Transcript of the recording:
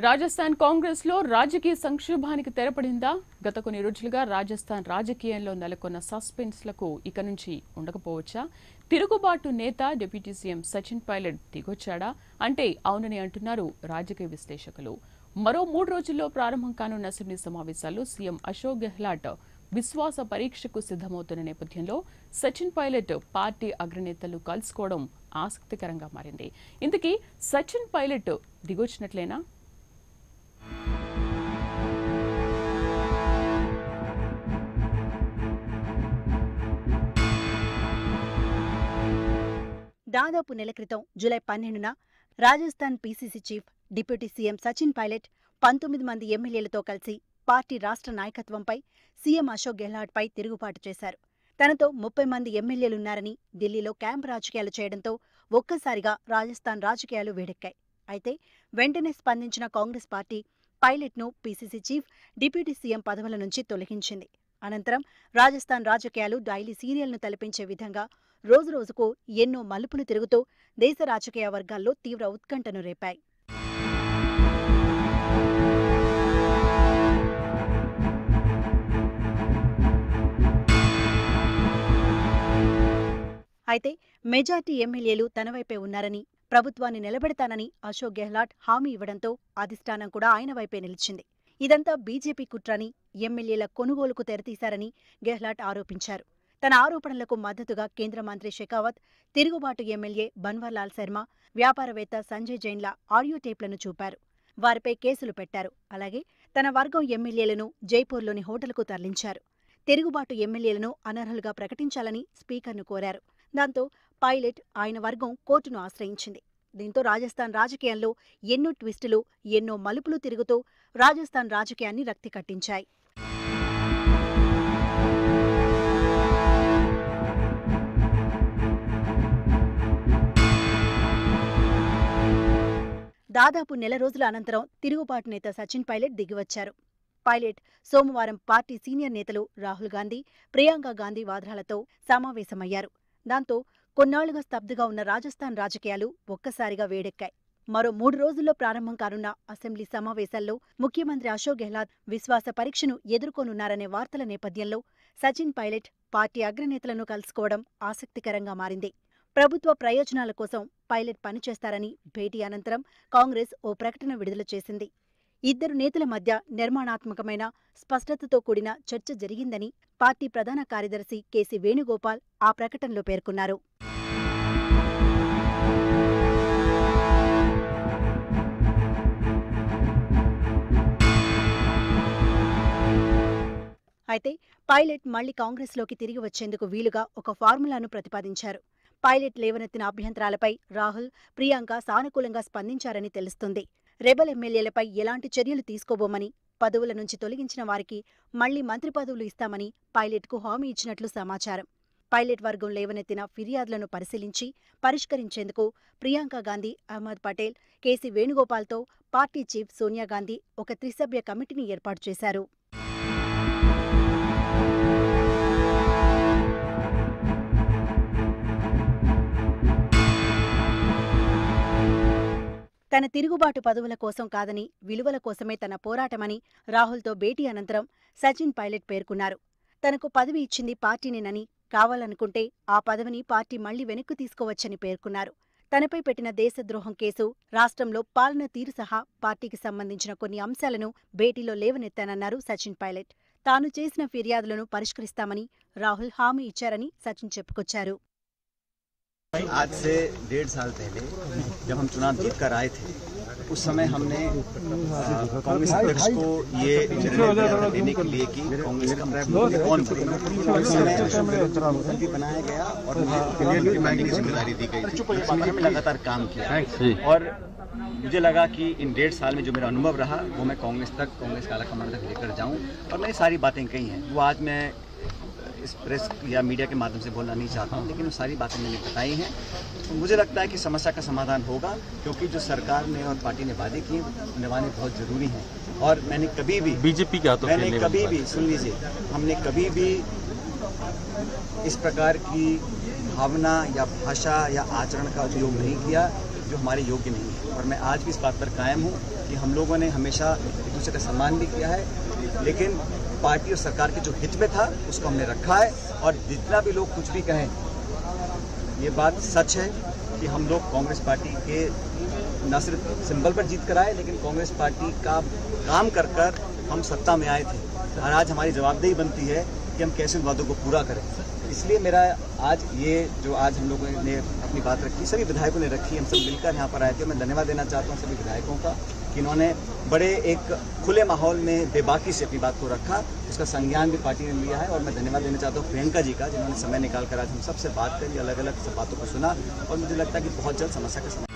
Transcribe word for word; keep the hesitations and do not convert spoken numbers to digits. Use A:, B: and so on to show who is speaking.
A: రాజస్థాన్ కాంగ్రెస్ లో రాజకీయ సంక్షోభానికి తెరపడిందా? గత కొన్ని రోజులుగా రాజస్థాన్ రాజకీయాల్లో నెలకొన్న సస్పెన్స్ లకు ఇక నుంచి ఉండకపోవచ్చా? తిరుగుబాటు నేత డిప్యూటీ సీఎం సచిన్ పైలట్ దిగొచ్చాడా అంటే అవునని అంటున్నారు రాజకీయ విశ్లేషకులు. మరో మూడు రోజుల్లో ప్రారంభం కానున్న అసెంబ్లీ సమావేశాల్లో సీఎం అశోక్ గెహ్లాట్ విశ్వాస పరీక్షకు సిద్ధమవుతున్న నేపథ్యంలో సచిన్ పైలట్ పార్టీ అగ్రనేతలు కలుసుకోవడం ఆసక్తికరంగా మారింది. ఇంతకీ సచిన్ పైలట్ దిగొచ్చినట్లేనా?
B: దాదాపు నెల క్రితం జూలై పన్నెండున Rajasthan PCC chief deputy CM Sachin Pilot పంతొమ్మిది మంది ఎమ్మెల్యేలతో కలిసి పార్టీ రాష్ట్ర నాయకత్వంపై సీఎం అశోక్ గెహ్లాట్ పై తిరుగుబాటు చేశారు. తనతో ముప్పై మంది ఎమ్మెల్యేలున్నారని ఢిల్లీలో క్యాంప్ రాజకీయాలు చేయడంతో ఒక్కసారిగా రాజస్థాన్ రాజకీయాలు వేడెక్కాయి. అయితే వెంటనే స్పందించిన కాంగ్రెస్ పార్టీ పైలట్ను పీసీసీ చీఫ్, డిప్యూటీ సీఎం పదవుల నుంచి తొలగించింది. అనంతరం రాజస్థాన్ రాజకీయాలు డైలీ సీరియల్ను తలపించే విధంగా రోజురోజుకు ఎన్నో మలుపులు తిరుగుతూ దేశ రాజకీయ వర్గాల్లో తీవ్ర ఉత్కంఠను రేపాయి. అయితే మెజార్టీ ఎమ్మెల్యేలు తన వైపే ఉన్నారని, ప్రభుత్వాన్ని నిలబెడతానని అశోక్ గెహ్లాట్ హామీ ఇవ్వడంతో అధిష్టానం కూడా ఆయన వైపే నిలిచింది. ఇదంతా బీజేపీ కుట్రని, ఎమ్మెల్యేల కొనుగోలుకు తెరతీశారని గెహ్లాట్ ఆరోపించారు. తన ఆరోపణలకు మద్దతుగా కేంద్ర మంత్రి షెకావత్, తిరుగుబాటు ఎమ్మెల్యే బన్వర్లాల్ శర్మ, వ్యాపారవేత్త సంజయ్ జైన్ల ఆడియో టేప్లను చూపారు. వారిపై కేసులు పెట్టారు. అలాగే తన వర్గం ఎమ్మెల్యేలను జైపూర్లోని హోటల్కు తరలించారు. తిరుగుబాటు ఎమ్మెల్యేలను అనర్హులుగా ప్రకటించాలని స్పీకర్ను కోరారు. దాంతో పైలట్, ఆయన వర్గం కోర్టును ఆశ్రయించింది. దీంతో రాజస్థాన్ రాజకీయాల్లో ఎన్నో ట్విస్టులు, ఎన్నో మలుపులు తిరుగుతూ రాజస్థాన్ రాజకీయాన్ని రక్తి కట్టించాయి. దాదాపు నెల రోజుల అనంతరం తిరుగుబాటు నేత సచిన్ పైలట్ దిగివచ్చారు. పైలట్ సోమవారం పార్టీ సీనియర్ నేతలు రాహుల్ గాంధీ, ప్రియాంక గాంధీ వాద్రాలతో సమావేశమయ్యారు. దాంతో కొన్నాళ్లుగా స్తబ్దుగా ఉన్న రాజస్థాన్ రాజకీయాలు ఒక్కసారిగా వేడెక్కాయి. మరో మూడు రోజుల్లో ప్రారంభం కానున్న అసెంబ్లీ సమావేశాల్లో ముఖ్యమంత్రి అశోక్ గెహ్లాట్ విశ్వాస పరీక్షను ఎదుర్కొనున్నారనే వార్తల నేపథ్యంలో సచిన్ పైలట్ పార్టీ అగ్రనేతలను కలుసుకోవడం ఆసక్తికరంగా మారింది. ప్రభుత్వ ప్రయోజనాల కోసం పైలట్ పనిచేస్తారని భేటీ అనంతరం కాంగ్రెస్ ఓ ప్రకటన విడుదల చేసింది. ఇద్దరు నేతల మధ్య నిర్మాణాత్మకమైన, స్పష్టతతో కూడిన చర్చ జరిగిందని పార్టీ ప్రధాన కార్యదర్శి కేసీ వేణుగోపాల్ ఆ ప్రకటనలో పేర్కొన్నారు. అయితే పైలట్ మళ్లీ కాంగ్రెస్లోకి తిరిగి వచ్చేందుకు వీలుగా ఒక ఫార్ములాను ప్రతిపాదించారు. పైలట్ లేవనెత్తిన అభ్యంతరాలపై రాహుల్, ప్రియాంక సానుకూలంగా స్పందించారని తెలుస్తుంది. రెబల్ ఎమ్మెల్యేలపై ఎలాంటి చర్యలు తీసుకోబోమని, పదవుల నుంచి తొలగించిన వారికి మళ్లీ మంత్రి పదవులు ఇస్తామని పైలట్కు హామీ ఇచ్చినట్లు సమాచారం. పైలట్ వర్గం లేవనెత్తిన ఫిర్యాదులను పరిశీలించి పరిష్కరించేందుకు ప్రియాంక గాంధీ, అహ్మద్ పటేల్, కేసీ వేణుగోపాల్తో పార్టీ చీఫ్ సోనియా గాంధీ ఒక త్రిసభ్య కమిటీని ఏర్పాటు చేశారు. తన తిరుగుబాటు పదవుల కోసం కాదని, విలువల కోసమే తన పోరాటమని రాహుల్తో భేటీ అనంతరం సచిన్ పైలట్ పేర్కొన్నారు. తనకు పదవి ఇచ్చింది పార్టీనేనని, కావాలనుకుంటే ఆ పదవిని పార్టీ మళ్లీ వెనక్కు తీసుకోవచ్చని పేర్కొన్నారు. తనపై పెట్టిన దేశద్రోహం కేసు, రాష్ట్రంలో పాలన తీరు సహా పార్టీకి సంబంధించిన కొన్ని అంశాలను భేటీలో లేవనెత్తానన్నారు సచిన్ పైలట్. తాను చేసిన ఫిర్యాదులను పరిష్కరిస్తామని రాహుల్ హామీ ఇచ్చారని సచిన్ చెప్పుకొచ్చారు.
C: आज से डेढ़ साल पहले जब हम चुनाव जीत कर आए थे, उस समय हमने कांग्रेस अध्यक्ष को ये निर्णय लेने के लिए कि कांग्रेस का मुख्यमंत्री कौन बनेगा। उस समय मुख्यमंत्री बनाया गया और मुख्यमंत्री की जिम्मेदारी दी गई। इस पर हमने लगातार काम किया और मुझे लगा कि इन डेढ़ साल में जो मेरा अनुभव रहा वो मैं कांग्रेस तक, कांग्रेस के आलाकमान तक लेकर जाऊँ। और मैंने सारी बातें कही हैं, वो आज मैं इस प्रेस या मीडिया के माध्यम से बोलना नहीं चाहता हूँ, लेकिन वो सारी बातें मैंने बताई हैं। तो मुझे लगता है कि समस्या का समाधान होगा, क्योंकि जो सरकार ने और पार्टी ने वादे किए निभाने बहुत जरूरी हैं। और मैंने कभी भी बीजेपी का तो मैंने कभी भी सुन लीजिए हमने कभी भी इस प्रकार की भावना या भाषा या आचरण का उपयोग नहीं किया जो हमारे योग्य नहीं है। और मैं आज भी इस बात पर कायम हूँ कि हम लोगों ने हमेशा एक दूसरे का सम्मान भी किया है, लेकिन पार्टी और सरकार के जो हित में था उसको हमने रखा है। और जितना भी लोग कुछ भी कहें, ये बात सच है कि हम लोग कांग्रेस पार्टी के न सिर्फ सिंबल पर जीत कर आए, लेकिन कांग्रेस पार्टी का काम कर कर हम सत्ता में आए थे। और आज हमारी जवाबदेही बनती है कि हम कैसे उन वादों को पूरा करें। इसलिए मेरा आज ये जो आज हम लोगों ने अपनी बात रखी, सभी विधायकों ने रखी, हम सब मिलकर यहाँ पर आए थे। मैं धन्यवाद देना चाहता हूँ सभी विधायकों का कि इन्होंने बड़े एक खुले माहौल में बेबाकी से अपनी बात को रखा, उसका संज्ञान भी पार्टी ने लिया है। और मैं धन्यवाद देना चाहता हूँ प्रियंका जी का, जिन्होंने समय निकाल कर आज हम सबसे बात करी, अलग अलग सब बातों को सुना, और मुझे लगता है कि बहुत जल्द समस्या का समाधान